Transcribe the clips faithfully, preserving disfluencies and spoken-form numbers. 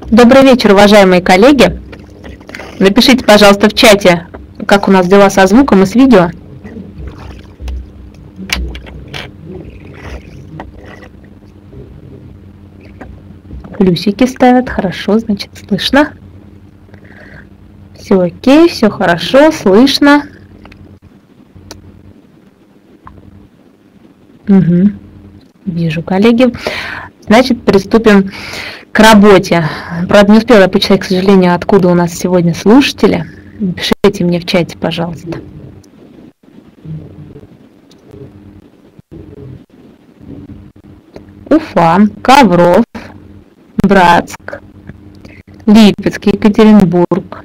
Добрый вечер, уважаемые коллеги. Напишите, пожалуйста, в чате, как у нас дела со звуком и с видео. Плюсики ставят, хорошо, значит, слышно. Все окей, все хорошо, слышно. Угу. Вижу, коллеги. Значит, приступим к работе. Правда, не успела почитать, к сожалению, откуда у нас сегодня слушатели. Пишите мне в чате, пожалуйста. Уфа, Ковров, Братск, Липецк, Екатеринбург,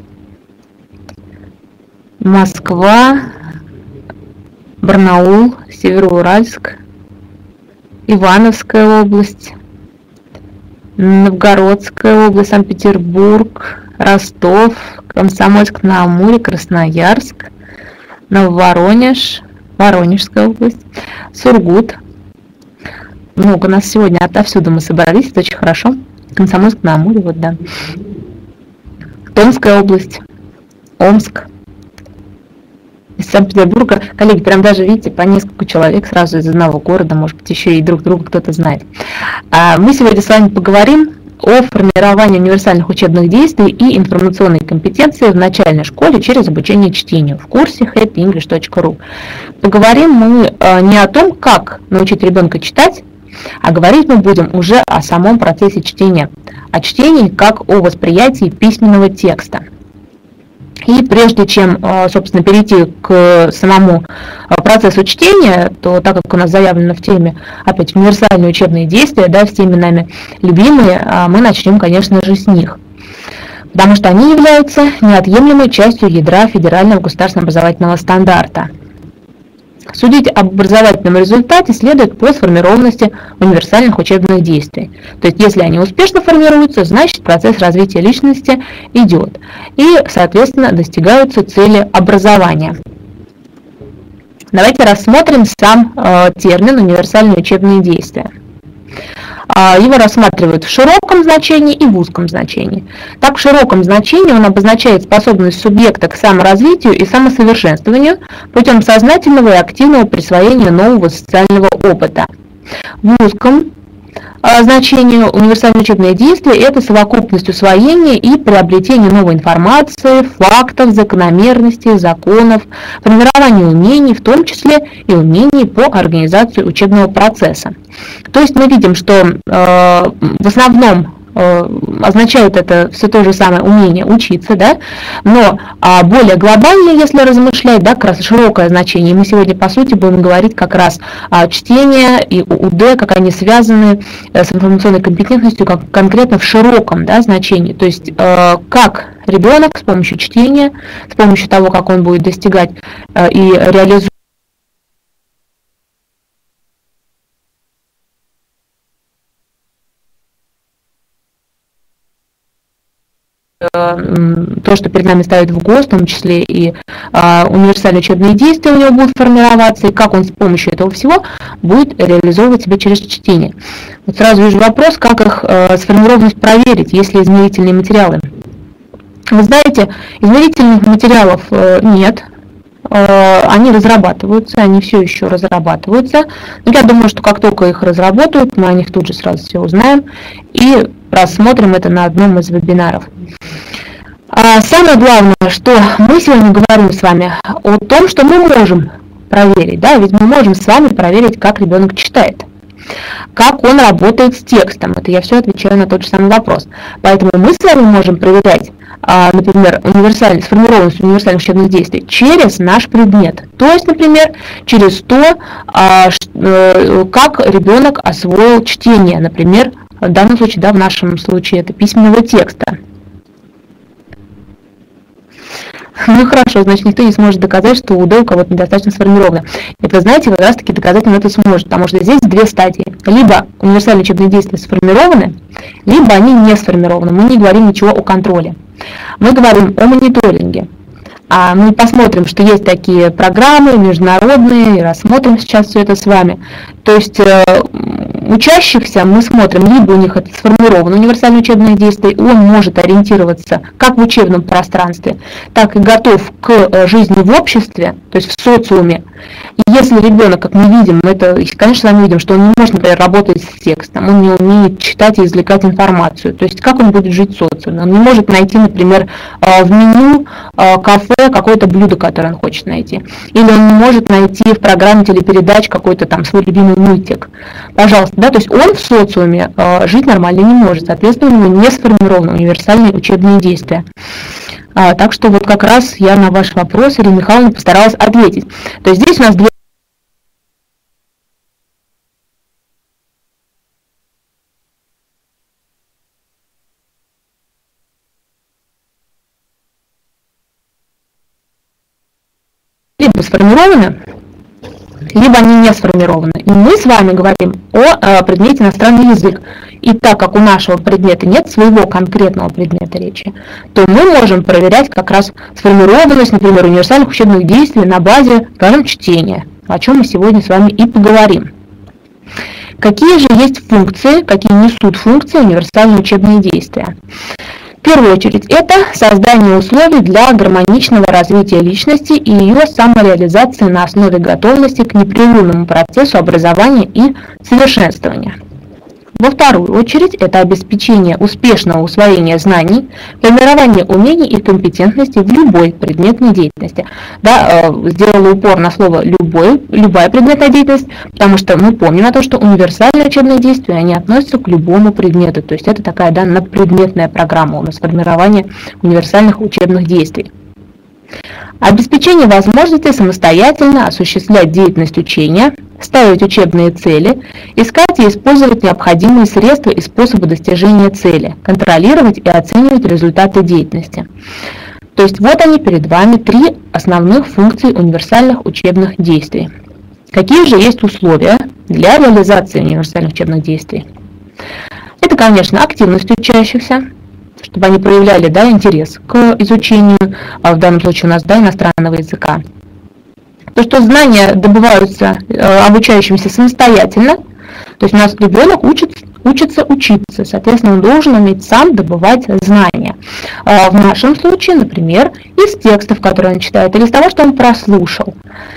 Москва, Барнаул, Североуральск, Ивановская область, Новгородская область, Санкт-Петербург, Ростов, Комсомольск-на-Амуре, Красноярск, Нововоронеж, Воронежская область, Сургут. Много нас сегодня, отовсюду мы собрались, это очень хорошо. Комсомольск-на-Амуре, вот да. Томская область, Омск. Из Санкт-Петербурга, коллеги, прям даже, видите, по несколько человек сразу из одного города, может быть, еще и друг друга кто-то знает. Мы сегодня с вами поговорим о формировании универсальных учебных действий и информационной компетенции в начальной школе через обучение чтению в курсе хэппи инглиш точка ру. Поговорим мы не о том, как научить ребенка читать, а говорить мы будем уже о самом процессе чтения, о чтении как о восприятии письменного текста. И прежде чем, собственно, перейти к самому процессу чтения, то так как у нас заявлено в теме, опять, универсальные учебные действия, да, всеми нами любимые, мы начнем, конечно же, с них. Потому что они являются неотъемлемой частью ядра федерального государственного образовательного стандарта. Судить об образовательном результате следует по сформированности универсальных учебных действий. То есть, если они успешно формируются, значит процесс развития личности идет. И, соответственно, достигаются цели образования. Давайте рассмотрим сам э, термин «универсальные учебные действия». Его рассматривают в широком значении и в узком значении. Так, в широком значении он обозначает способность субъекта к саморазвитию и самосовершенствованию путем сознательного и активного присвоения нового социального опыта. В узком значении универсальные учебные действия – это совокупность усвоения и приобретения новой информации, фактов, закономерностей, законов, формирования умений, в том числе и умений по организации учебного процесса. То есть мы видим, что э, в основном э, означает это все то же самое умение учиться, да, но а более глобально, если размышлять, да, как раз широкое значение, и мы сегодня по сути будем говорить как раз о чтении и УД, как они связаны с информационной компетентностью, как конкретно в широком, да, значении, то есть э, как ребенок с помощью чтения, с помощью того, как он будет достигать э, и реализовать то, что перед нами ставит в ГОС, в том числе и а, универсальные учебные действия у него будут формироваться, и как он с помощью этого всего будет реализовывать себя через чтение. Вот сразу вижу вопрос, как их а, сформированность проверить, есть ли измерительные материалы. Вы знаете, измерительных материалов а, нет. Они разрабатываются, они все еще разрабатываются. Но я думаю, что как только их разработают, мы о них тут же сразу все узнаем и рассмотрим это на одном из вебинаров. Самое главное, что мы сегодня говорим с вами о том, что мы можем проверить, да, ведь мы можем с вами проверить, как ребенок читает, как он работает с текстом. Это я все отвечаю на тот же самый вопрос. Поэтому мы с вами можем проверять, например, универсальность, сформированность универсальных учебных действий через наш предмет. То есть, например, через то, как ребенок освоил чтение, например, в данном случае, да, в нашем случае это письменного текста. Ну хорошо, значит, никто не сможет доказать, что УД у кого-то недостаточно сформировано. Это, знаете, как раз таки доказать он это сможет, потому что здесь две стадии. Либо универсальные учебные действия сформированы, либо они не сформированы. Мы не говорим ничего о контроле. Мы говорим о мониторинге. А мы посмотрим, что есть такие программы международные, и рассмотрим сейчас все это с вами. То есть учащихся мы смотрим, либо у них это сформировано универсальное учебное действие, он может ориентироваться как в учебном пространстве, так и готов к жизни в обществе, то есть в социуме. И если ребенок, как мы видим, это, конечно, мы видим, что он не может, например, работать с текстом, он не умеет читать и извлекать информацию, то есть как он будет жить в социуме, он не может найти, например, в меню кафе какое-то блюдо, которое он хочет найти, или он не может найти в программе телепередач какой-то там свой любимый мультик. Пожалуйста, да, то есть он в социуме жить нормально не может, соответственно, у него не сформированы универсальные учебные действия. А, так что вот как раз я на ваш вопрос, Ирина Михайловна, постаралась ответить. То есть здесь у нас две либо сформированы, либо они не сформированы. И мы с вами говорим о э, предмете иностранный язык. И так как у нашего предмета нет своего конкретного предмета речи, то мы можем проверять как раз сформированность, например, универсальных учебных действий на базе, скажем, чтения, о чем мы сегодня с вами и поговорим. Какие же есть функции, какие несут функции универсальные учебные действия? В первую очередь, это создание условий для гармоничного развития личности и ее самореализации на основе готовности к непрерывному процессу образования и совершенствования. Во вторую очередь, это обеспечение успешного усвоения знаний, формирование умений и компетентности в любой предметной деятельности. Да, э, сделала упор на слово «любой», «любая предметная деятельность», потому что мы помним о том, что универсальные учебные действия, они относятся к любому предмету, то есть это такая, да, надпредметная программа у нас формирования универсальных учебных действий. Обеспечение возможности самостоятельно осуществлять деятельность учения, ставить учебные цели, искать и использовать необходимые средства и способы достижения цели, контролировать и оценивать результаты деятельности. То есть вот они перед вами три основных функции универсальных учебных действий. Какие же есть условия для реализации универсальных учебных действий? Это, конечно, активность учащихся, чтобы они проявляли, да, интерес к изучению, а в данном случае у нас, да, иностранного языка. То, что знания добываются э, обучающимся самостоятельно, то есть у нас ребенок учит, учится учиться, соответственно, он должен уметь сам добывать знания. Э, в нашем случае, например, из текстов, которые он читает, или из того, что он прослушал.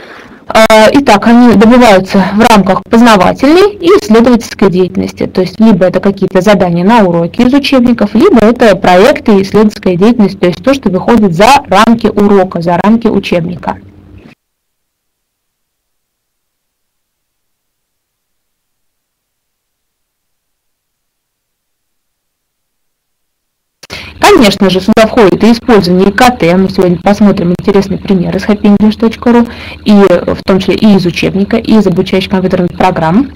Итак, они добываются в рамках познавательной и исследовательской деятельности, то есть либо это какие-то задания на уроки из учебников, либо это проекты и исследовательская деятельность, то есть то, что выходит за рамки урока, за рамки учебника. Конечно же, сюда входит и использование ИКТ. Мы сегодня посмотрим интересный пример из хэппи инглиш точка ру, и в том числе и из учебника, и из обучающих компьютерных программ.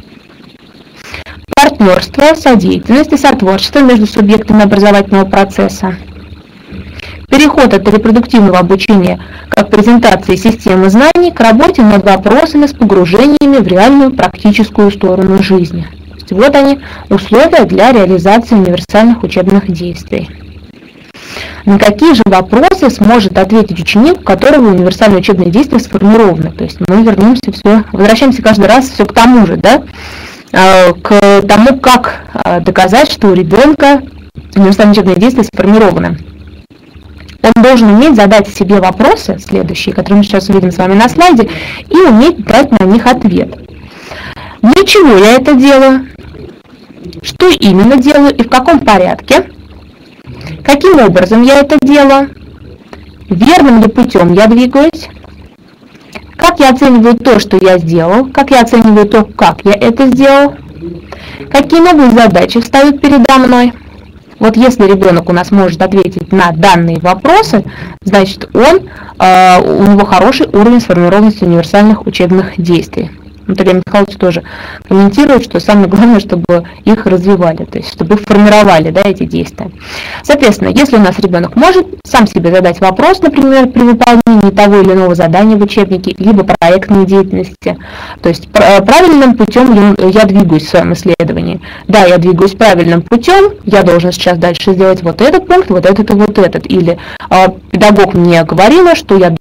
Партнерство, содеятельность и сотворчество между субъектами образовательного процесса. Переход от репродуктивного обучения как презентации системы знаний к работе над вопросами с погружениями в реальную практическую сторону жизни. То есть вот они, условия для реализации универсальных учебных действий. На какие же вопросы сможет ответить ученик, у которого универсальные учебные действия сформированы? То есть мы вернемся все, возвращаемся каждый раз все к тому же, да, к тому, как доказать, что у ребенка универсальные учебные действия сформированы. Он должен уметь задать себе вопросы, следующие, которые мы сейчас увидим с вами на слайде, и уметь дать на них ответ. Для чего я это делаю? Что именно делаю и в каком порядке? Каким образом я это делаю? Верным ли путем я двигаюсь? Как я оцениваю то, что я сделал? Как я оцениваю то, как я это сделал? Какие новые задачи встают передо мной? Вот если ребенок у нас может ответить на данные вопросы, значит он, э, у него хороший уровень сформированности универсальных учебных действий. Наталья Михайловна тоже комментирует, что самое главное, чтобы их развивали, то есть чтобы их формировали, да, эти действия. Соответственно, если у нас ребенок может сам себе задать вопрос, например, при выполнении того или иного задания в учебнике, либо проектной деятельности, то есть правильным путем я двигаюсь в своем исследовании. Да, я двигаюсь правильным путем, я должен сейчас дальше сделать вот этот пункт, вот этот и вот этот. Или э, педагог мне говорила, что я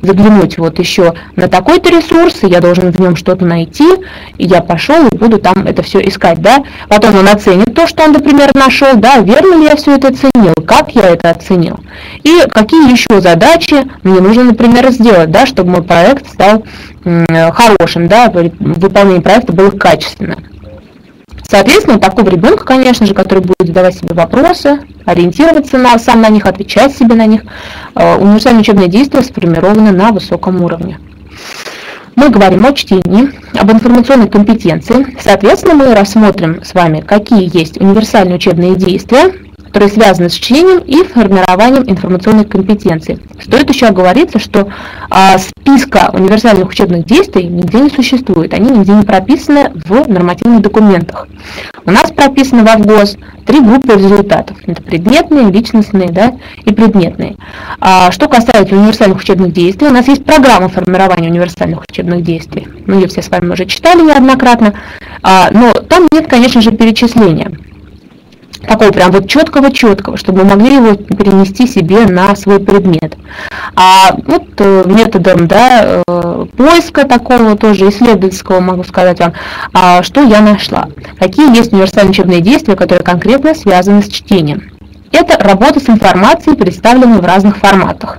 заглянуть вот еще на такой-то ресурс, и я должен в нем что-то найти, и я пошел и буду там это все искать, да. Потом он оценит то, что он, например, нашел, да, верно ли я все это оценил, как я это оценил, и какие еще задачи мне нужно, например, сделать, да, чтобы мой проект стал хорошим, да, выполнение проекта было качественно. Соответственно, такого ребенка, конечно же, который будет задавать себе вопросы, ориентироваться на, сам на них, отвечать себе на них, универсальное учебное действие сформировано на высоком уровне. Мы говорим о чтении, об информационной компетенции. Соответственно, мы рассмотрим с вами, какие есть универсальные учебные действия, которые связаны с чтением и формированием информационной компетенции. Стоит еще оговориться, что а, списка универсальных учебных действий нигде не существует, они нигде не прописаны в нормативных документах. У нас прописано во ВГОС три группы результатов. Это предметные, личностные, да, и предметные. А, что касается универсальных учебных действий, у нас есть программа формирования универсальных учебных действий. Мы ее все с вами уже читали неоднократно, а, но там нет, конечно же, перечисления. Такого прям вот четкого-четкого, чтобы мы могли его перенести себе на свой предмет. А вот методом, да, поиска такого тоже исследовательского могу сказать вам, что я нашла. Какие есть универсальные учебные действия, которые конкретно связаны с чтением. Это работа с информацией, представленной в разных форматах.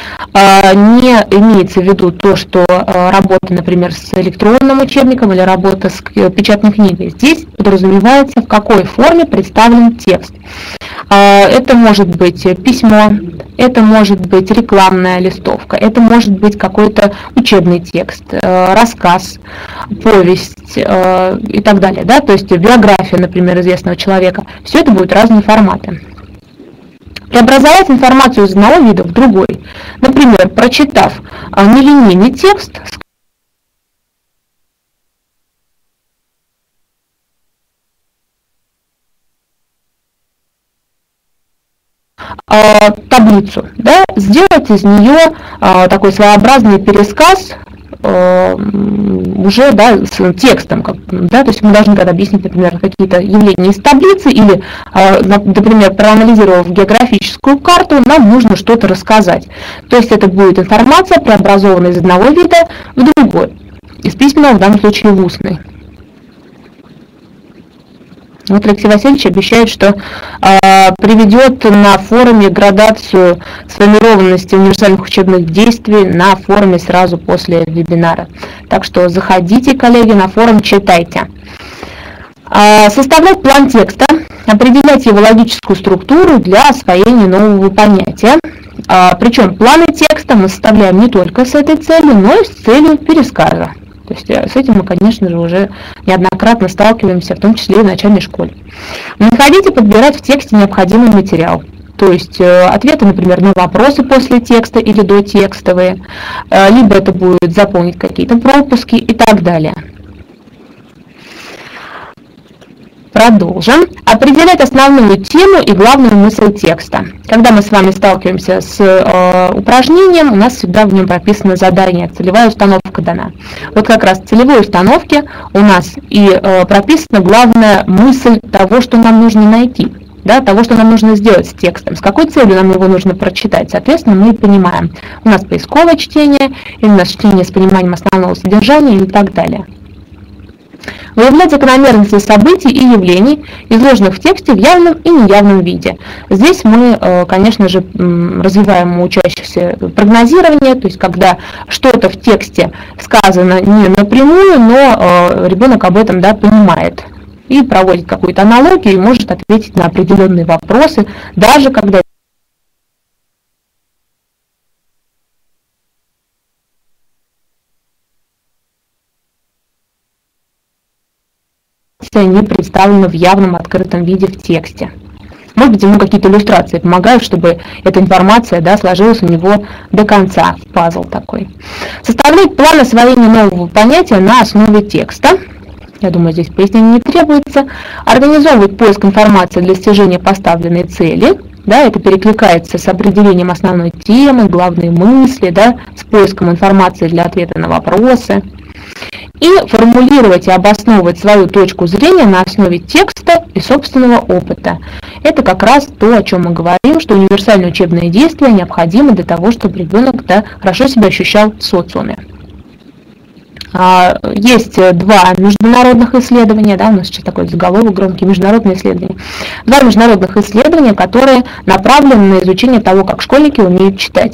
Не имеется в виду то, что работа, например, с электронным учебником или работа с печатной книгой. Здесь подразумевается, в какой форме представлен текст. Это может быть письмо, это может быть рекламная листовка, это может быть какой-то учебный текст, рассказ, повесть и так далее. Да? То есть биография, например, известного человека. Все это будут разные форматы. Преобразовать информацию из одного вида в другой. Например, прочитав нелинейный текст, таблицу, да, сделать из нее такой своеобразный пересказ уже, да, с текстом, да, то есть мы должны когда объяснить, например, какие-то явления из таблицы или, например, проанализировав географическую карту, нам нужно что-то рассказать. То есть это будет информация, преобразованная из одного вида в другой, из письменного, в данном случае в устный. Вот Алексей Васильевич обещает, что э, приведет на форуме градацию сформированности универсальных учебных действий на форуме сразу после вебинара. Так что заходите, коллеги, на форум, читайте. Э, составлять план текста, определять его логическую структуру для освоения нового понятия. Э, причем планы текста мы составляем не только с этой целью, но и с целью пересказа. То есть с этим мы, конечно же, уже неоднократно сталкиваемся, в том числе и в начальной школе. Находить и подбирать в тексте необходимый материал. То есть ответы, например, на вопросы после текста или дотекстовые, либо это будет заполнить какие-то пропуски и так далее. Продолжим. Определять основную тему и главную мысль текста. Когда мы с вами сталкиваемся с э, упражнением, у нас всегда в нем прописано задание, целевая установка дана. Вот как раз в целевой установке у нас и э, прописана главная мысль того, что нам нужно найти, да, того, что нам нужно сделать с текстом, с какой целью нам его нужно прочитать. Соответственно, мы понимаем, у нас поисковое чтение, или у нас чтение с пониманием основного содержания и так далее. Выявлять закономерности событий и явлений, изложенных в тексте в явном и неявном виде. Здесь мы, конечно же, развиваем у учащихся прогнозирование, то есть когда что-то в тексте сказано не напрямую, но ребенок об этом, да, понимает и проводит какую-то аналогию и может ответить на определенные вопросы, даже когда не представлена в явном открытом виде в тексте. Может быть, ему какие-то иллюстрации помогают, чтобы эта информация, да, сложилась у него до конца, пазл такой. Составлять план освоения нового понятия на основе текста. Я думаю, здесь пояснение не требуется. Организовывать поиск информации для достижения поставленной цели. Да, это перекликается с определением основной темы, главной мысли, да, с поиском информации для ответа на вопросы. и формулировать и обосновывать свою точку зрения на основе текста и собственного опыта. Это как раз то, о чем мы говорим, что универсальные учебные действия необходимы для того, чтобы ребенок, да, хорошо себя ощущал в социуме. Есть два международных исследования, да, у нас сейчас такой заголовок громкий, международные исследования. Два международных исследования, которые направлены на изучение того, как школьники умеют читать.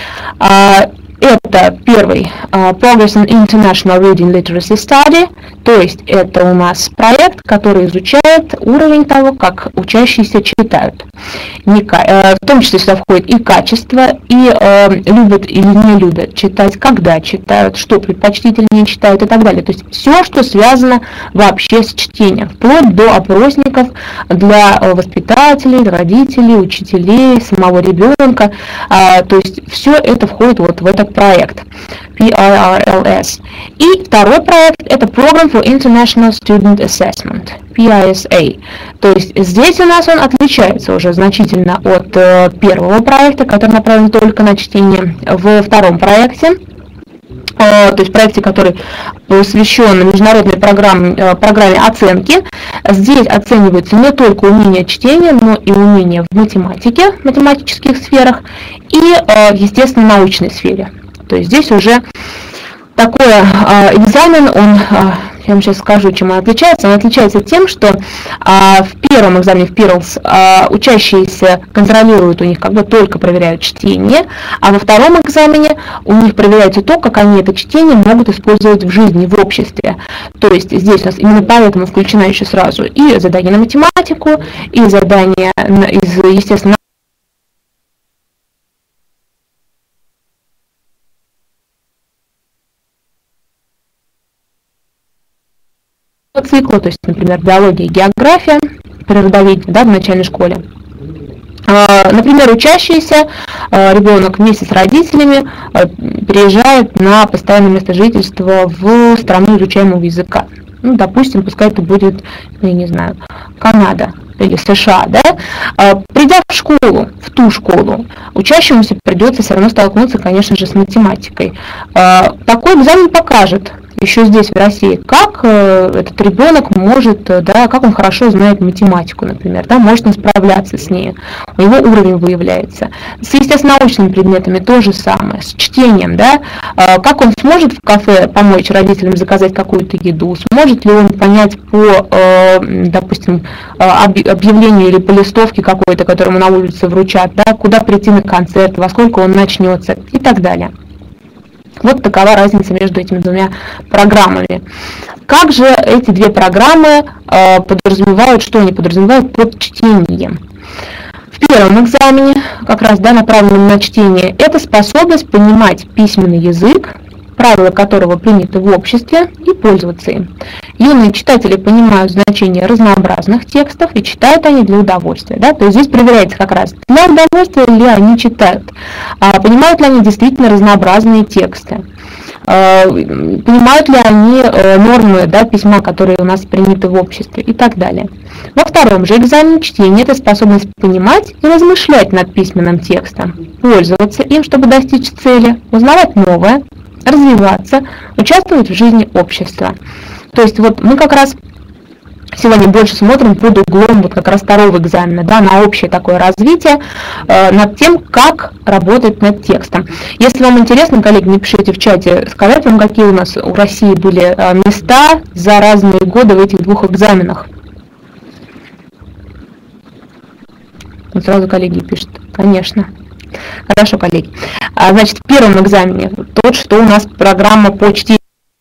Это первый Progress in International Reading Literacy Study, то есть это у нас проект, который изучает уровень того, как учащиеся читают. В том числе сюда входит и качество, и э, любят или не любят читать, когда читают, что предпочтительнее читают и так далее. То есть все, что связано вообще с чтением, вплоть до опросников для воспитателей, родителей, учителей, самого ребенка. Э, то есть все это входит вот в этот проект пи ай ар эл эс. И второй проект – это Program for International Student Assessment, пи ай эс эй. То есть здесь у нас он отличается уже значительно от э, первого проекта, который направлен только на чтение. Во втором проекте, э, то есть проекте, который посвящен международной программе, э, программе оценки, здесь оцениваются не только умения чтения, но и умения в математике, в математических сферах и, э, естественно, научной сфере. То есть здесь уже такой э, экзамен, он, э, я вам сейчас скажу, чем он отличается. Он отличается тем, что э, в первом экзамене, в пирлс, э, учащиеся контролируют, у них как бы только проверяют чтение, а во втором экзамене у них проверяется то, как они это чтение могут использовать в жизни, в обществе. То есть здесь у нас именно поэтому включена еще сразу и задание на математику, и задание из, естественно, цикла, то есть, например, биология и география, природоведение, да, в начальной школе. Например, учащийся ребенок вместе с родителями приезжает на постоянное место жительства в страну изучаемого языка. Ну, допустим, пускай это будет, я не знаю, Канада или США, да? Придя в школу, в ту школу, учащемуся придется все равно столкнуться, конечно же, с математикой. Такой экзамен покажет, еще здесь, в России, как э, этот ребенок может, да, как он хорошо знает математику, например, да, может он справляться с ней, у него уровень выявляется. С, естественно, научными предметами то же самое, с чтением, да, э, как он сможет в кафе помочь родителям заказать какую-то еду, сможет ли он понять по, э, допустим, объявлению или по листовке какой-то, которому на улице вручат, да, куда прийти на концерт, во сколько он начнется и так далее. Вот такова разница между этими двумя программами. Как же эти две программы э, подразумевают, что они подразумевают под чтением? В первом экзамене, как раз, да, направленном на чтение, это способность понимать письменный язык, правила которого приняты в обществе, и пользоваться им. Юные читатели понимают значение разнообразных текстов и читают они для удовольствия. Да? То есть здесь проверяется как раз, для удовольствия ли они читают, а понимают ли они действительно разнообразные тексты, а, понимают ли они а, нормы, да, письма, которые у нас приняты в обществе и так далее. Во втором же экзамене чтение – это способность понимать и размышлять над письменным текстом, пользоваться им, чтобы достичь цели, узнавать новое, развиваться, участвовать в жизни общества. То есть вот мы как раз сегодня больше смотрим под углом вот как раз второго экзамена, да, на общее такое развитие, э, над тем, как работать над текстом. Если вам интересно, коллеги, напишите в чате, сказать вам, какие у нас у России были э, места за разные годы в этих двух экзаменах. Вот сразу коллеги пишут, конечно. Хорошо, коллеги. А, значит, в первом экзамене тот, что у нас программа по чтению.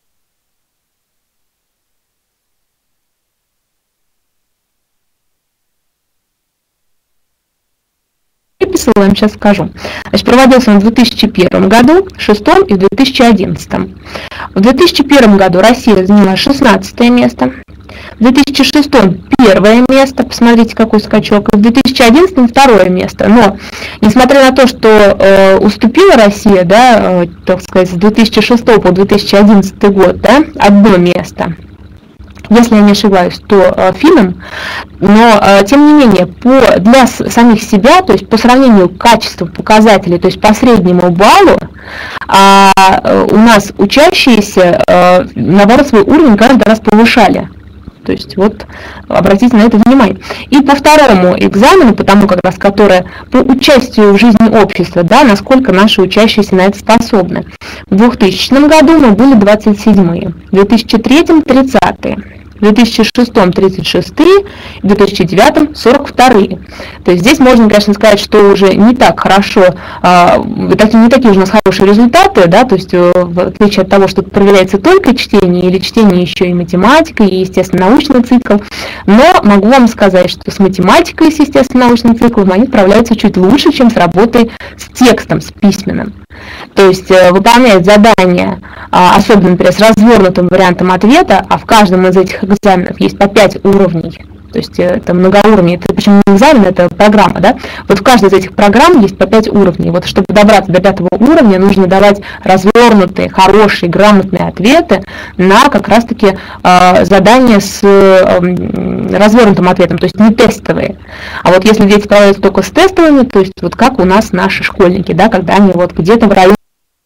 Я вам сейчас скажу. Значит, проводился он в две тысячи первом году, в две тысячи шестом и в две тысячи одиннадцатом. В две тысячи первом году Россия заняла шестнадцатое место, в две тысячи шестом первое место, посмотрите, какой скачок, и в две тысячи одиннадцатом второе место. Но, несмотря на то, что э, уступила Россия, да, э, так сказать, с две тысячи шестого по две тысячи одиннадцатый год, да, одно место, в если я не ошибаюсь, то финном, но тем не менее по, для самих себя, то есть по сравнению качества показателей, то есть по среднему баллу, у нас учащиеся, наоборот, свой уровень каждый раз повышали. То есть вот обратите на это внимание. И по второму экзамену, потому как раз, которое по участию в жизни общества, да, насколько наши учащиеся на это способны. В двухтысячном году мы были двадцать седьмые, в две тысячи третьем тридцатые, в две тысячи шестом тридцать шестые, в две тысячи девятом сорок вторые. То есть здесь можно, конечно, сказать, что уже не так хорошо, не такие уже у нас хорошие результаты, да, то есть в отличие от того, что проверяется только чтение, или чтение еще и математика, и естественно-научный цикл, но могу вам сказать, что с математикой и с естественно-научным циклом они справляются чуть лучше, чем с работой с текстом, с письменным. То есть выполняют задания, особенно, например, с развернутым вариантом ответа, а в каждом из этих экзаменов есть по пять уровней. То есть это многоуровневый, это почему не экзамен, это программа, да? Вот в каждой из этих программ есть по пять уровней. Вот чтобы добраться до пятого уровня, нужно давать развернутые, хорошие, грамотные ответы на как раз-таки э, задания с э, развернутым ответом, то есть не тестовые. А вот если дети справляются только с тестовыми, то есть вот как у нас наши школьники, да, когда они вот где-то в районе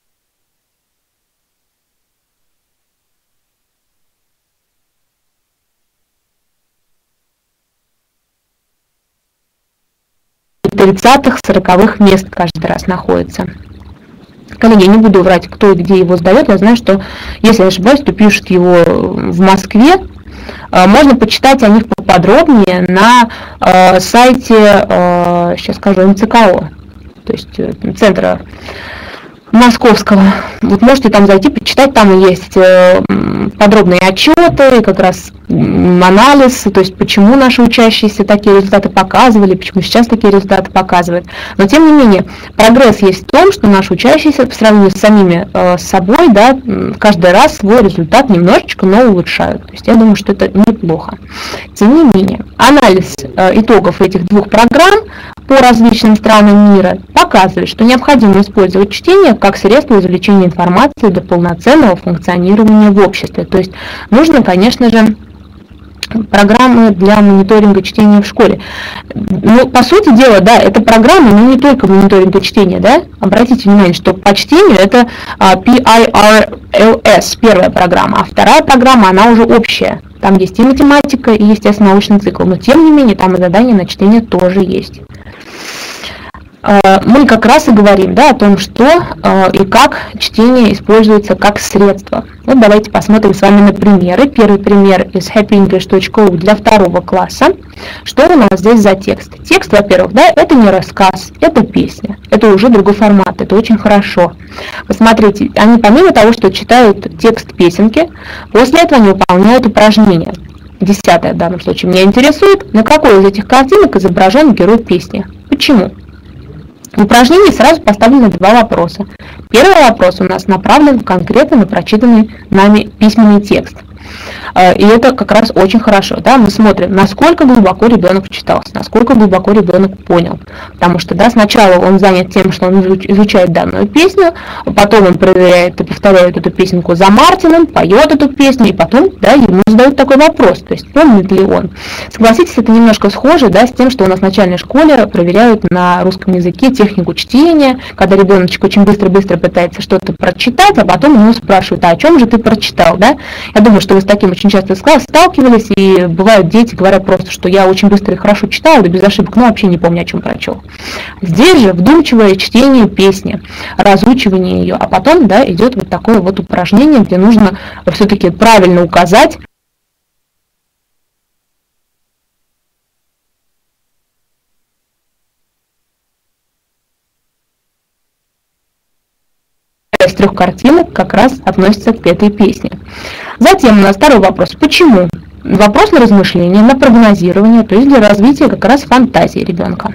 тридцатых, сороковых мест каждый раз находится. Коллеги, я не буду врать, кто и где его сдает. Я знаю, что, если я не ошибаюсь, то пишут его в Москве. Можно почитать о них поподробнее на сайте, сейчас скажу, эм цэ ка о, то есть Центра Московского. Вот можете там зайти, почитать, там есть подробные отчеты, как раз анализ, то есть почему наши учащиеся такие результаты показывали, почему сейчас такие результаты показывают. Но тем не менее, прогресс есть в том, что наши учащиеся по сравнению с самими э, собой, да, каждый раз свой результат немножечко, но улучшают. То есть я думаю, что это неплохо. Тем не менее, анализ э, итогов этих двух программ по различным странам мира показывает, что необходимо использовать чтение как средство извлечения информации для полноценного функционирования в обществе. То есть нужно, конечно же, программы для мониторинга чтения в школе. Ну, по сути дела, да, это программа, но не только мониторинга чтения, да. Обратите внимание, что по чтению это пи ай ар эл эс, первая программа, а вторая программа, она уже общая. Там есть и математика, и, естественно, научный цикл, но тем не менее там и задания на чтение тоже есть. Мы как раз и говорим, да, о том, что э, и как чтение используется как средство. Вот давайте посмотрим с вами на примеры. Первый пример из хэппи инглиш точка ру для второго класса. Что у нас здесь за текст? Текст, во-первых, да, это не рассказ, это песня. Это уже другой формат, это очень хорошо. Посмотрите, они помимо того, что читают текст песенки, после этого они выполняют упражнения. Десятое в данном случае меня интересует, на какой из этих картинок изображен герой песни. Почему? В упражнении сразу поставлены два вопроса. Первый вопрос у нас направлен конкретно на прочитанный нами письменный текст. И это как раз очень хорошо. Да? Мы смотрим, насколько глубоко ребенок вчитался, насколько глубоко ребенок понял. Потому что да, сначала он занят тем, что он изучает данную песню, потом он проверяет и повторяет эту песенку за Мартином, поет эту песню, и потом да, ему задают такой вопрос, то есть помнит ли он. Согласитесь, это немножко схоже да, с тем, что у нас в начальной школе проверяют на русском языке технику чтения, когда ребеночек очень быстро-быстро пытается что-то прочитать, а потом ему спрашивают, а о чем же ты прочитал? Да? Я думаю, что вы с таким очень часто сталкивались, и бывают дети говорят просто, что я очень быстро и хорошо читал, да без ошибок, но вообще не помню, о чем прочел. Здесь же вдумчивое чтение песни, разучивание ее, а потом да, идет вот такое вот упражнение, где нужно все-таки правильно указать из трех картинок как раз относится к этой песне. Затем у нас второй вопрос. Почему? Вопрос на размышление, на прогнозирование, то есть для развития как раз фантазии ребенка.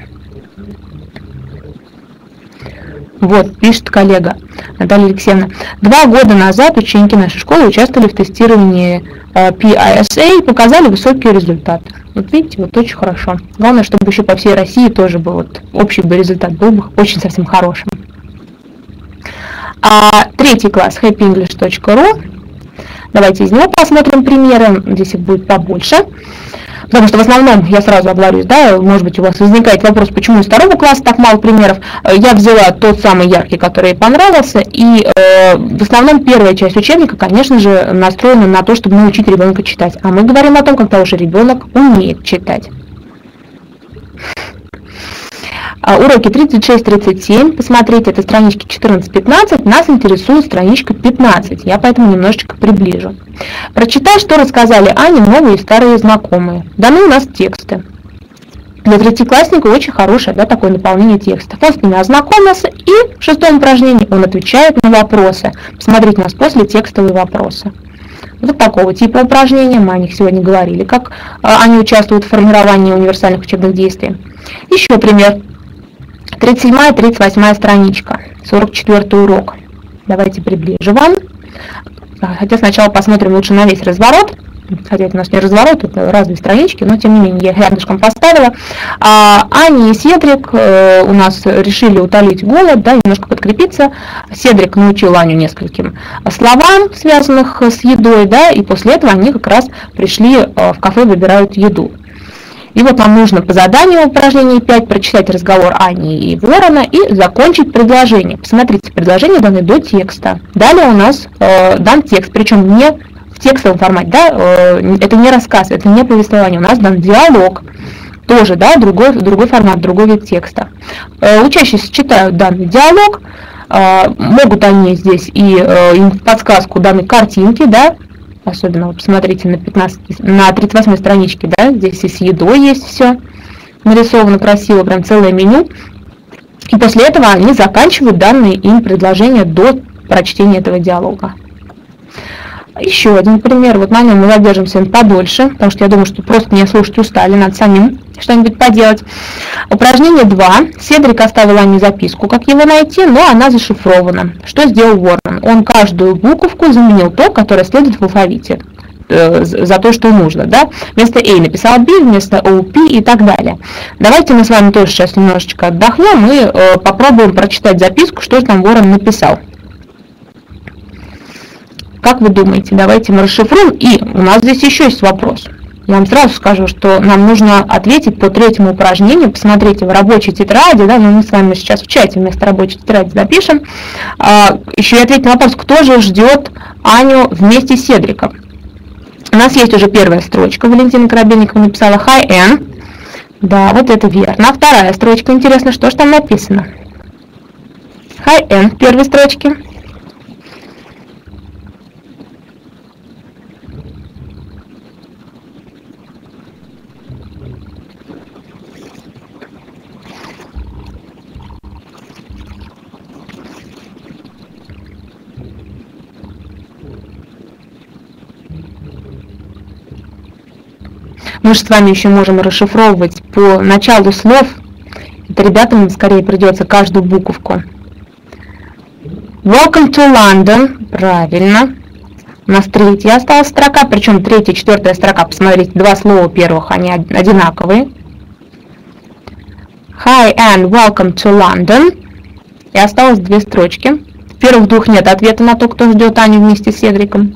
Вот, пишет коллега Наталья Алексеевна. Два года назад ученики нашей школы участвовали в тестировании пи ай эс эй и показали высокие результаты. Вот видите, вот очень хорошо. Главное, чтобы еще по всей России тоже был вот, общий бы результат был бы очень совсем хорошим. А третий класс хэппи инглиш точка ру Давайте из него посмотрим примеры, здесь их будет побольше. Потому что в основном, я сразу оговорюсь, да, может быть у вас возникает вопрос, почему из второго класса так мало примеров. Я взяла тот самый яркий, который понравился, и э, в основном первая часть учебника, конечно же, настроена на то, чтобы научить ребенка читать. А мы говорим о том, когда уже ребенок умеет читать. Уроки тридцать шесть тридцать семь, посмотрите, это странички четырнадцать пятнадцать, нас интересует страничка пятнадцать, я поэтому немножечко приближу. Прочитай, что рассказали Ане новые и старые знакомые. Даны у нас тексты. Для третьеклассника очень хорошее, да, такое наполнение текстов. Он с ними ознакомился, и в шестом упражнении он отвечает на вопросы. Посмотрите у нас после текстовые вопросы. Вот такого типа упражнения, мы о них сегодня говорили, как они участвуют в формировании универсальных учебных действий. Еще пример. тридцать седьмая тридцать восьмая страничка, сорок четвёртый урок. Давайте приближу вам. Хотя сначала посмотрим лучше на весь разворот. Хотя это у нас не разворот, это разные странички, но тем не менее я рядышком поставила. А, Аня и Седрик э, у нас решили утолить голод, да, немножко подкрепиться. Седрик научил Аню нескольким словам, связанных с едой, да, и после этого они как раз пришли э, в кафе, выбирают еду. И вот нам нужно по заданию упражнения пять прочитать разговор Ани и Ворона и закончить предложение. Посмотрите, предложение даны до текста. Далее у нас э, дан текст, причем не в текстовом формате, да, э, это не рассказ, это не повествование, у нас дан диалог. Тоже, да, другой, другой формат, другой вид текста. Э, учащиеся читают данный диалог, э, могут они здесь и э, им в подсказку даны картинки, да, особенно вот посмотрите на, пятнадцатой, на тридцать восьмой страничке, да, здесь и с едой есть все нарисовано красиво, прям целое меню. И после этого они заканчивают данные им предложения до прочтения этого диалога. Еще один пример, вот на нем мы задержимся подольше, потому что я думаю, что просто меня слушать устали, надо самим что-нибудь поделать. Упражнение два. Седрик оставил Ане записку, как его найти, но она зашифрована. Что сделал Ворон? Он каждую буковку заменил то, которое следует в алфавите, э, за то, что нужно. Да? Вместо A написал B, вместо O P и так далее. Давайте мы с вами тоже сейчас немножечко отдохнем и э, попробуем прочитать записку, что же там Ворон написал. Как вы думаете? Давайте мы расшифруем. И у нас здесь еще есть вопрос. Я вам сразу скажу, что нам нужно ответить по третьему упражнению. Посмотрите в рабочей тетради, да, но мы с вами сейчас в чате вместо рабочей тетради запишем. А, еще и ответить на вопрос, кто же ждет Аню вместе с Седриком. У нас есть уже первая строчка. Валентина Корабельникова написала «Hi, Ann». Да, вот это верно. А вторая строчка. Интересно, что же там написано? «Hi, Ann» в первой строчке. Мы же с вами еще можем расшифровывать по началу слов. Это ребятам скорее придется каждую буковку. Welcome to London. Правильно. У нас третья осталась строка, причем третья и четвертая строка. Посмотрите, два слова первых, они одинаковые. Hi and welcome to London. И осталось две строчки. В первых двух нет ответа на то, кто ждет Аню вместе с Седриком.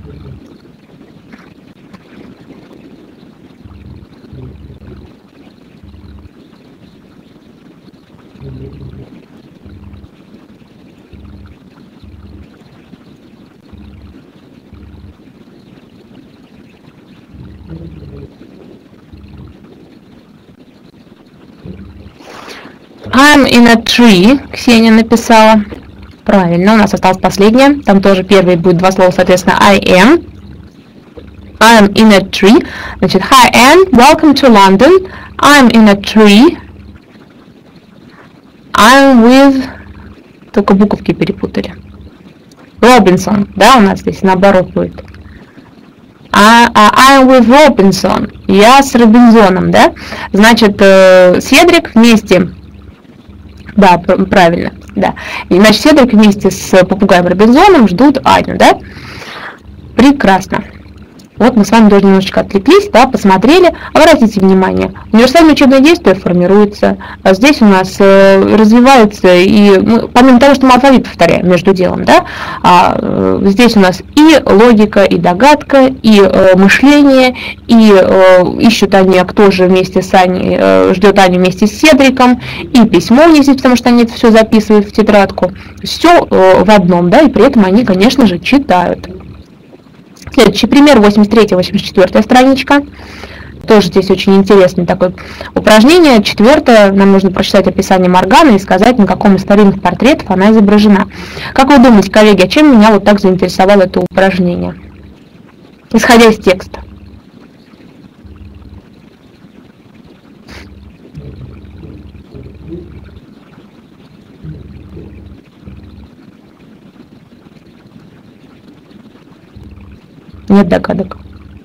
I'm in a tree, Ксения написала. Правильно, у нас осталось последнее. Там тоже первые будет два слова, соответственно, I am. I'm in a tree. Значит, Hi Ann, welcome to London. I'm in a tree. I'm with... Только буковки перепутали. Robinson, да, у нас здесь наоборот будет. I, I'm with Robinson. Я с Робинзоном, да? Значит, Седрик вместе... Да, правильно, да. Значит, Седрик вместе с попугаем Робинзоном ждут Аню, да? Прекрасно. Вот мы с вами тоже немножечко отвлеклись, да, посмотрели. Обратите внимание, универсальное учебное действие формируется. А здесь у нас э, развивается, и ну, помимо того, что мы алфавит повторяем между делом, да, а, э, здесь у нас и логика, и догадка, и э, мышление, и э, ищут они, а кто же вместе с Аней, э, ждет Аню вместе с Седриком, и письмо у них здесь, потому что они это все записывают в тетрадку. Все э, в одном, да, и при этом они, конечно же, читают. Следующий пример, восемьдесят третья — восемьдесят четвёртая страничка. Тоже здесь очень интересное такое упражнение. Четвертое, нам нужно прочитать описание Морганы и сказать, на каком из старинных портретов она изображена. Как вы думаете, коллеги, а чем меня вот так заинтересовало это упражнение? Исходя из текста. Нет догадок.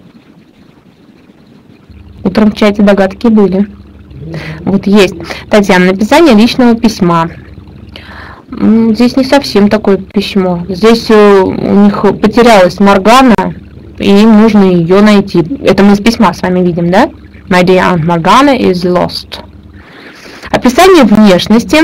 Утром в чате догадки были. Вот есть. Татьяна, написание личного письма. Здесь не совсем такое письмо. Здесь у них потерялась Моргана, и им нужно ее найти. Это мы из письма с вами видим, да? My dear Aunt Morgana is lost. Описание внешности.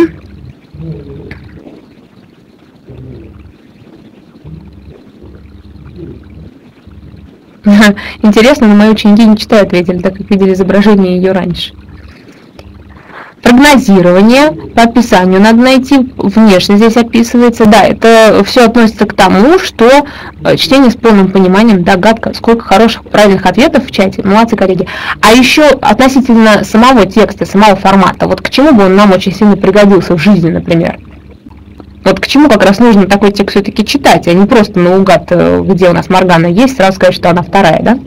Интересно, но мои ученики не читают, ответили, так как видели изображение ее раньше. Прогнозирование по описанию надо найти, внешне здесь описывается. Да, это все относится к тому, что чтение с полным пониманием, догадка, сколько хороших правильных ответов в чате, молодцы, коллеги. А еще относительно самого текста, самого формата, вот к чему бы он нам очень сильно пригодился в жизни, например. Вот к чему как раз нужно такой текст все-таки читать, а не просто наугад, где у нас Моргана есть, сразу сказать, что она вторая, да?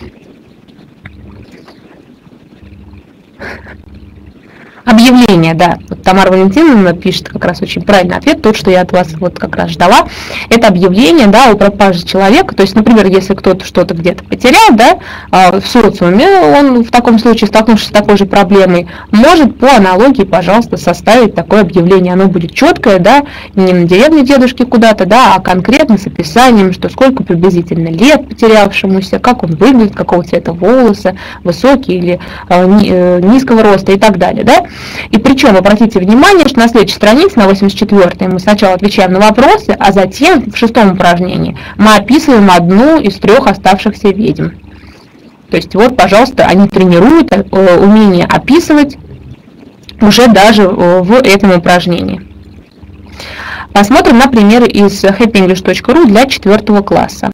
Объявление, да. Вот Тамара Валентиновна пишет как раз очень правильный ответ, тот, что я от вас вот как раз ждала. Это объявление, да, о пропаже человека. То есть, например, если кто-то что-то где-то потерял, да, в социуме, он в таком случае, столкнувшись с такой же проблемой, может по аналогии, пожалуйста, составить такое объявление. Оно будет четкое, да, не на деревне дедушки куда-то, да, а конкретно с описанием, что сколько приблизительно лет потерявшемуся, как он выглядит, какого цвета волосы, высокий или э, низкого роста и так далее, да. И причем, обратите внимание, что на следующей странице, на восемьдесят четвёртой, мы сначала отвечаем на вопросы, а затем в шестом упражнении мы описываем одну из трех оставшихся ведьм. То есть вот, пожалуйста, они тренируют э, умение описывать уже даже э, в этом упражнении. Посмотрим на примеры из хэппи инглиш точка ру для четвертого класса.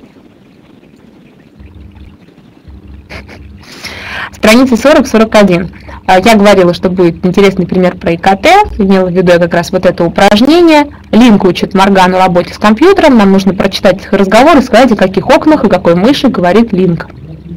Страница сорок — сорок один. Я говорила, что будет интересный пример про ИКТ, имела в виду я как раз вот это упражнение. Линк учит Моргану работе с компьютером, нам нужно прочитать их разговор и сказать, о каких окнах и какой мыши говорит Линк.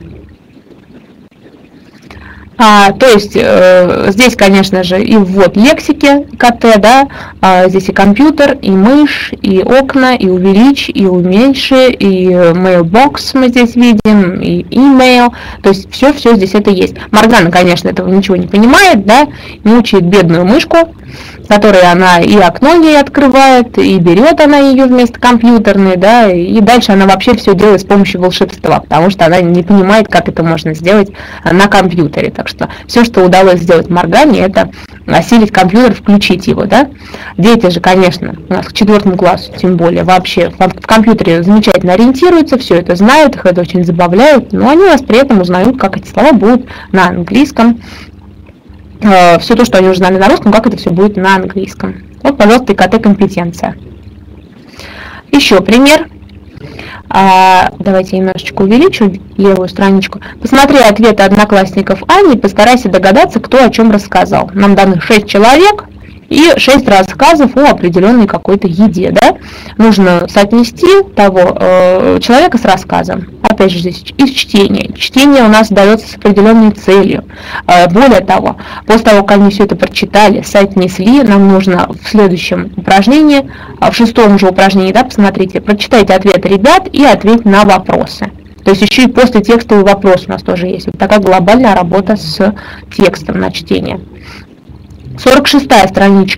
А, то есть э, здесь, конечно же, и ввод лексики КТ, да, а, здесь и компьютер, и мышь, и окна, и увеличь, и уменьши, и mailbox мы здесь видим, и email, то есть все-все здесь это есть. Моргана, конечно, этого ничего не понимает, да, мучает бедную мышку, которой она и окно ей открывает, и берет она ее вместо компьютерной, да, и дальше она вообще все делает с помощью волшебства, потому что она не понимает, как это можно сделать на компьютере. Так что все, что удалось сделать Моргане, это осилить компьютер, включить его, да. Дети же, конечно, у нас к четвертому классу, тем более, вообще в компьютере замечательно ориентируются, все это знают, их это очень забавляет, но они у нас при этом узнают, как эти слова будут на английском. Все то, что они уже знали на русском, как это все будет на английском. Вот, пожалуйста, ИКТ-компетенция. Еще пример. А, давайте я немножечко увеличу левую страничку. Посмотри ответы одноклассников Ани, постарайся догадаться, кто о чем рассказал. Нам даны шесть человек и шесть рассказов о определенной какой-то еде. Да? Нужно соотнести того э, человека с рассказом. Опять же, здесь из чтения. Чтение у нас дается с определенной целью. Э, более того, после того, как они все это прочитали, соотнесли, нам нужно в следующем упражнении, в шестом же упражнении, да, посмотрите, прочитайте ответы ребят и ответьте на вопросы. То есть еще и после текстовый вопрос у нас тоже есть. Вот такая глобальная работа с текстом на чтение. сорок шестая страничка.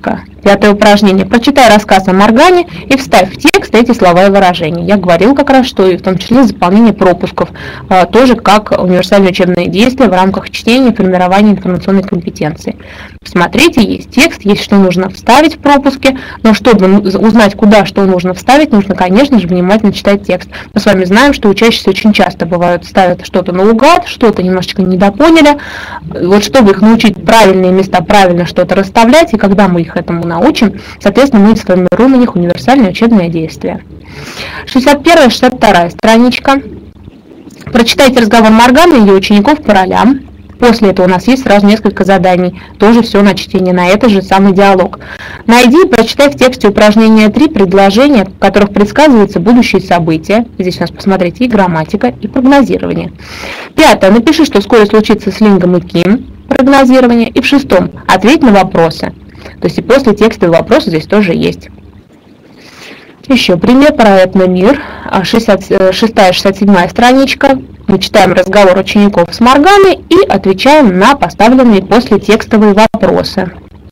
Пятое упражнение. Прочитай рассказ о Моргане и вставь в текст эти слова и выражения. Я говорил как раз, что и в том числе заполнение пропусков, а, тоже как универсальное учебное действие в рамках чтения и формирования информационной компетенции. Посмотрите, есть текст, есть что нужно вставить в пропуске, но чтобы узнать, куда что нужно вставить, нужно, конечно же, внимательно читать текст. Мы с вами знаем, что учащиеся очень часто бывают, ставят что-то наугад, что-то немножечко недопоняли. Вот чтобы их научить правильные места, правильно что-то расставлять, и когда мы их этому научим, соответственно, мы сформируем у них универсальное учебное действие. шестьдесят первая — шестьдесят вторая страничка. Прочитайте разговор Морганы и ее учеников по ролям. После этого у нас есть сразу несколько заданий, тоже все на чтение, на этот же самый диалог. Найди и прочитай в тексте упражнения три предложения, в которых предсказываются будущие события. Здесь у нас, посмотрите, и грамматика, и прогнозирование. Пятое. Напиши, что вскоре случится с Лингом и Ким. Прогнозирование. И в шестом. Ответь на вопросы. То есть и после текстового вопроса здесь тоже есть. Еще пример про этный мир. шестьдесят шестая — шестьдесят седьмая страничка. Мы читаем разговор учеников с Морганой и отвечаем на поставленные после текстовые вопросы.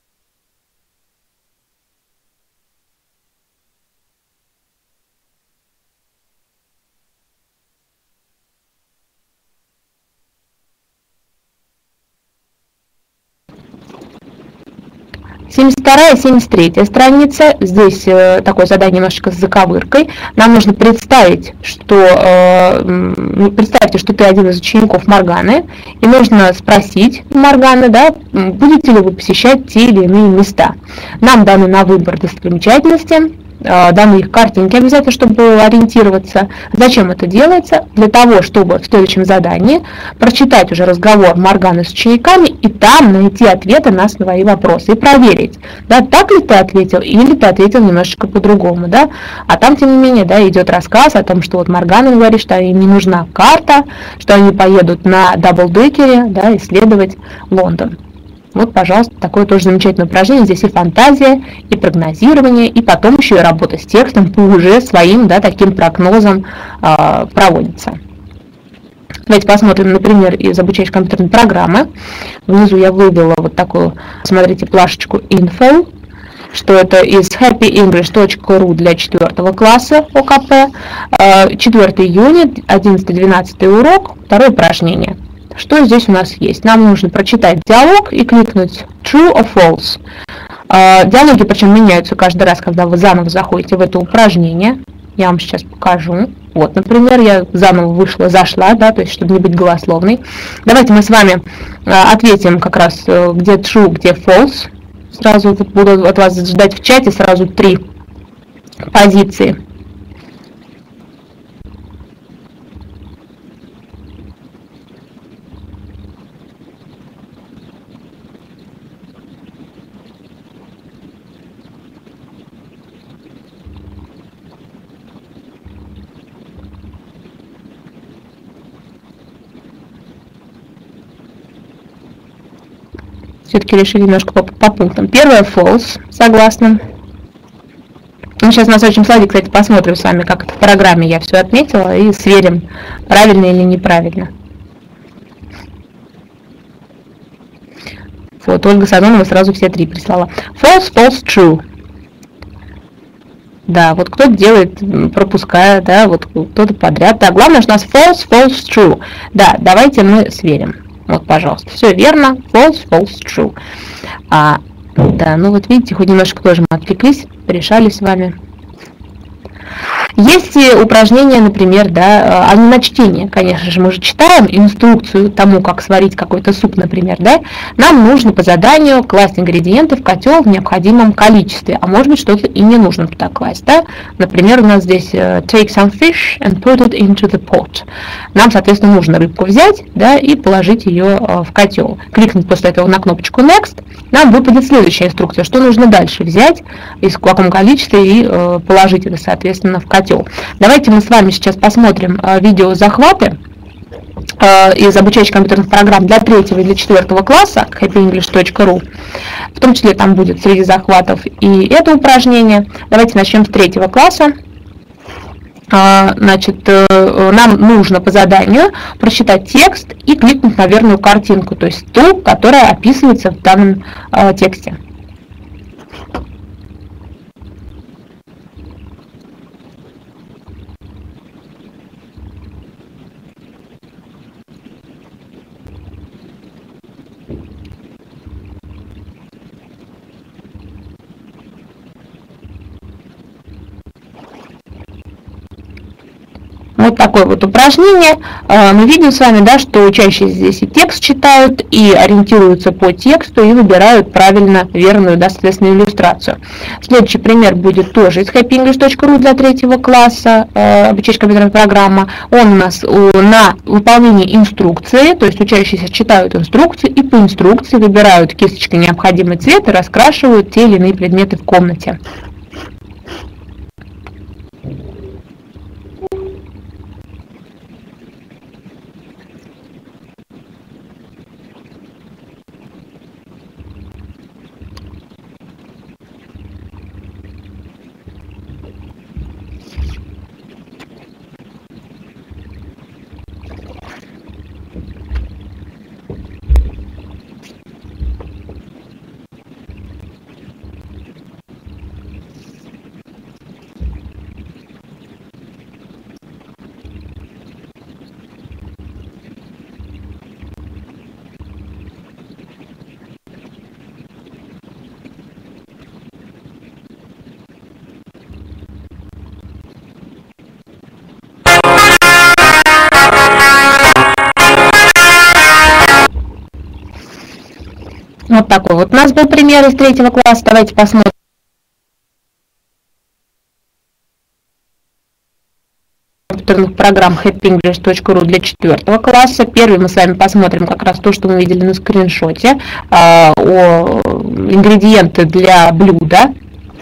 семьдесят вторая — семьдесят третья страница. Здесь э, такое задание немножечко с заковыркой. Нам нужно представить, что э, представьте, что ты один из учеников Морганы, и нужно спросить Морганы, да, будете ли вы посещать те или иные места. Нам даны на выбор достопримечательности, даны их картинки обязательно, чтобы ориентироваться. Зачем это делается? Для того, чтобы в следующем задании прочитать уже разговор Морганы с учениками и там найти ответы на свои вопросы и проверить, да, так ли ты ответил или ты ответил немножечко по-другому. Да? А там, тем не менее, да, идет рассказ о том, что вот Моргана говорит, что им не нужна карта, что они поедут на даблдекере, да, исследовать Лондон. Вот, пожалуйста, такое тоже замечательное упражнение. Здесь и фантазия, и прогнозирование, и потом еще и работа с текстом по уже своим, да, таким прогнозам э, проводится. Давайте посмотрим, например, из обучающей компьютерной программы. Внизу я вывела вот такую, смотрите, плашечку info, что это из happy english точка ру для четвёртого класса о ка пэ. четвёртый июня, одиннадцатый — двенадцатый урок, второе упражнение. Что здесь у нас есть? Нам нужно прочитать диалог и кликнуть true or false. Диалоги, причем, меняются каждый раз, когда вы заново заходите в это упражнение. Я вам сейчас покажу. Вот, например, я заново вышла, зашла, да, то есть, чтобы не быть голословной. Давайте мы с вами ответим как раз, где true, где false. Сразу буду от вас ждать в чате сразу три позиции. Все-таки решили немножко по, по пунктам. Первое false, согласна. Ну, сейчас на следующем слайде, кстати, посмотрим с вами, как это в программе я все отметила, и сверим, правильно или неправильно. Вот, Ольга Сазонова сразу все три прислала. False, false, true. Да, вот кто-то делает, пропуская, да, вот кто-то подряд. Да, главное, что у нас false, false, true. Да, давайте мы сверим. Вот, пожалуйста, все верно, false, false, true. А, да, ну вот видите, хоть немножко тоже мы отвлеклись, решали с вами. Есть упражнения, например, да, они на чтение, конечно же, мы же читаем инструкцию тому, как сварить какой-то суп, например, да, нам нужно по заданию класть ингредиенты в котел в необходимом количестве, а может быть что-то и не нужно туда класть, да, например, у нас здесь take some fish and put it into the pot, нам, соответственно, нужно рыбку взять, да, и положить ее в котел, кликнуть после этого на кнопочку next, нам выпадет следующая инструкция, что нужно дальше взять, и в каком количестве, и э, положить это, соответственно, в котел. Давайте мы с вами сейчас посмотрим э, видео захваты э, из обучающих компьютерных программ для третьего и для четвёртого класса happy english точка ру. В том числе там будет среди захватов и это упражнение. Давайте начнем с третьего класса. Значит, нам нужно по заданию прочитать текст и кликнуть на верную картинку, то есть ту, которая описывается в данном тексте. Вот такое вот упражнение. Мы видим с вами, да, что учащиеся здесь и текст читают, и ориентируются по тексту, и выбирают правильно верную, да, соответственно, иллюстрацию. Следующий пример будет тоже из хэппи инглиш точка ру для третьего класса, обучающая компьютерная программа. Он у нас на выполнение инструкции, то есть учащиеся читают инструкцию и по инструкции выбирают кисточкой необходимый цвет и раскрашивают те или иные предметы в комнате. Вот такой вот у нас был пример из третьего класса. Давайте посмотрим компьютерных программ хэппи инглиш точка ру для четвертого класса. Первый мы с вами посмотрим как раз то, что мы видели на скриншоте, о ингредиенты для блюда.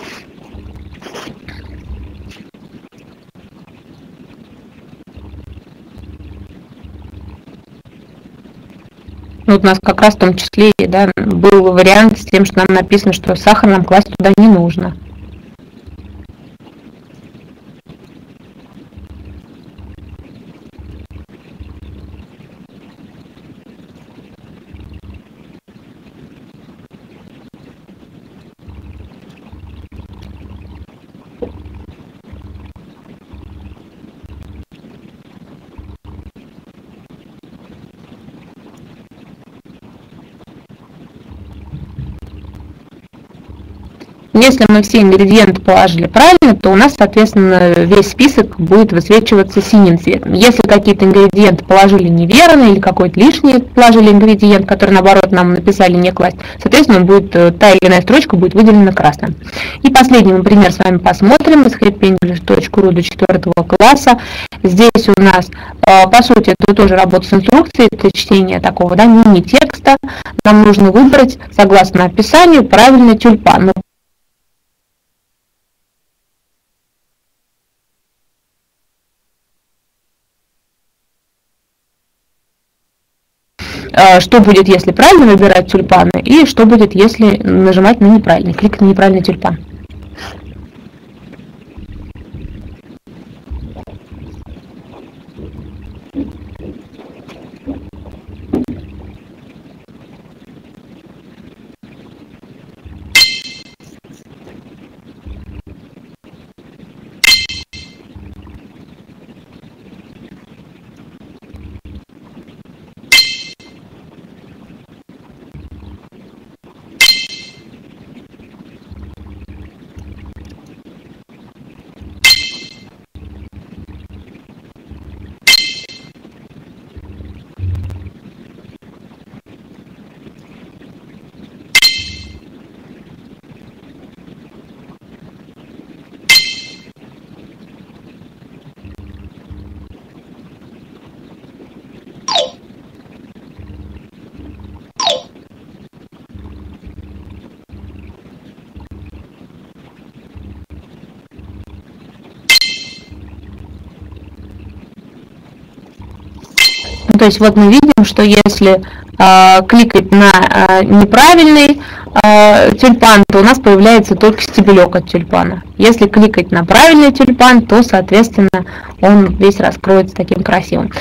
Вот у нас как раз в том числе, да, был вариант с тем, что нам написано, что сахар нам класть туда не нужно. Если мы все ингредиенты положили правильно, то у нас, соответственно, весь список будет высвечиваться синим цветом. Если какие-то ингредиенты положили неверно или какой-то лишний положили ингредиент, который, наоборот, нам написали не класть, соответственно, будет, та или иная строчка будет выделена красным. И последний мы пример с вами посмотрим из хэппи инглиш точка ру для четвертого класса. Здесь у нас, по сути, это тоже работа с инструкцией, это чтение такого, да, мини-текста. Нам нужно выбрать, согласно описанию, правильный тюльпан. Что будет, если правильно выбирать тюльпаны, и что будет, если нажимать на неправильный, клик на неправильный тюльпан. То есть вот мы видим, что если э, кликать на э, неправильный э, тюльпан, то у нас появляется только стебелек от тюльпана. Если кликать на правильный тюльпан, то, соответственно, он весь раскроется таким красивым.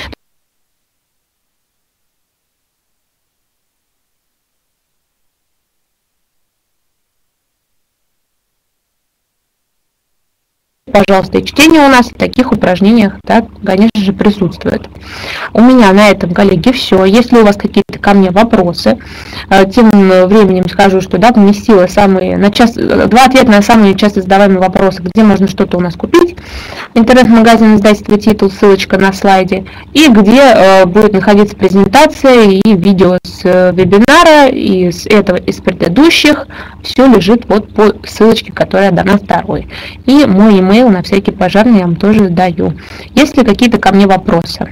Пожалуйста, и чтение у нас в таких упражнениях, да, конечно же, присутствует. У меня на этом, коллеги, все. Если у вас какие-то ко мне вопросы, тем временем скажу, что, да, поместила самые, на час, два ответа на самые часто задаваемые вопросы, где можно что-то у нас купить. интернет-магазин издательства «Титул», ссылочка на слайде, и где э, будет находиться презентация и видео с э, вебинара, и с этого, и с предыдущих. Все лежит вот по ссылочке, которая дана второй. И мой email на всякий пожарный я вам тоже даю. Есть ли какие-то ко мне вопросы?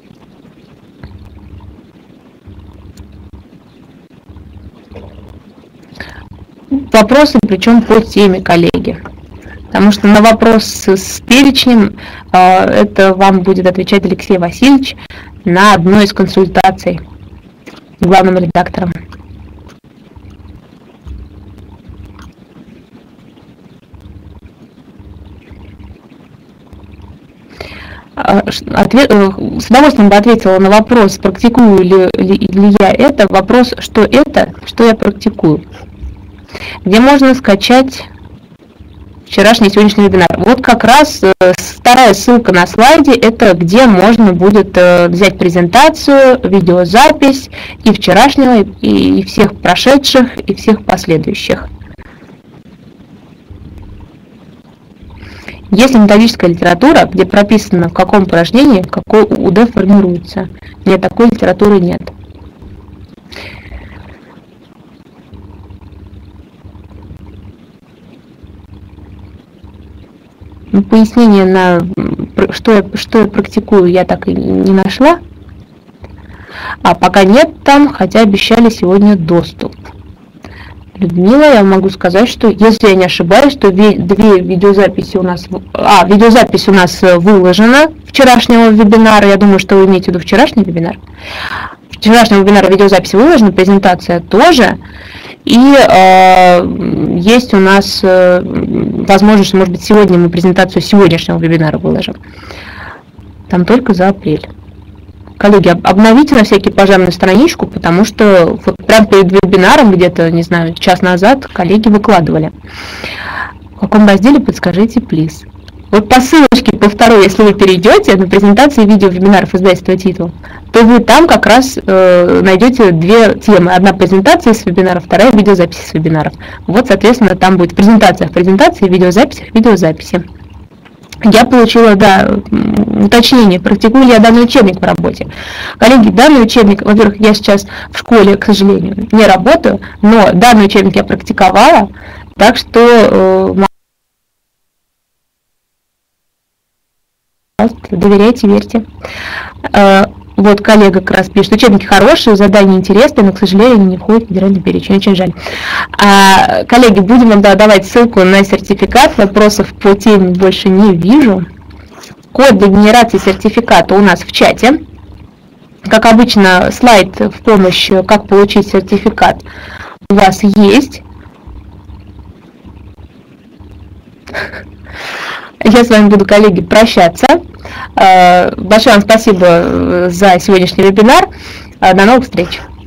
Вопросы, причем по теме, коллеги. Потому что на вопрос с перечнем э, это вам будет отвечать Алексей Васильевич на одной из консультаций с главным редактором. Ответ, с удовольствием бы ответила на вопрос, практикую ли, ли, ли я это. Вопрос, что это, что я практикую. Где можно скачать вчерашний и сегодняшний вебинар. Вот как раз вторая ссылка на слайде, это где можно будет взять презентацию, видеозапись и вчерашнего, и всех прошедших, и всех последующих. Есть методическая литература, где прописано, в каком упражнении какой УД формируется. Нет, такой литературы нет. Пояснение на что я, что я практикую, я так и не нашла. А пока нет там, хотя обещали сегодня доступ. Людмила, я могу сказать, что, если я не ошибаюсь, то две видеозаписи у нас... А, видеозапись у нас выложена вчерашнего вебинара. Я думаю, что вы имеете в виду вчерашний вебинар. Вчерашнего вебинара видеозапись выложена, презентация тоже. И э, есть у нас э, возможность, что, может быть, сегодня мы презентацию сегодняшнего вебинара выложим. Там только за апрель. Коллеги, обновите на всякий пожарную страничку, потому что вот прямо перед вебинаром, где-то, не знаю, час назад, коллеги выкладывали. В каком разделе, подскажите, плиз. Вот по ссылочке, по второй, если вы перейдете на презентации видео вебинаров издательства «Титул», то вы там как раз э, найдете две темы. Одна презентация с вебинаров, вторая видеозапись с вебинаров. Вот, соответственно, там будет презентация в презентации, видеозапись в видеозаписи. Я получила, да, уточнение, практикую ли я данный учебник в работе. Коллеги, данный учебник, во-первых, я сейчас в школе, к сожалению, не работаю, но данный учебник я практиковала, так что э, доверяйте, верьте. Э, вот коллега как раз пишет, учебники хорошие, задания интересные, но, к сожалению, они не входят в федеральный перечень, очень жаль. А, коллеги, будем вам давать ссылку на сертификат, вопросов по теме больше не вижу. Код для генерации сертификата у нас в чате. Как обычно, слайд в помощь, как получить сертификат, у вас есть. Я с вами буду, коллеги, прощаться. Большое вам спасибо за сегодняшний вебинар. До новых встреч!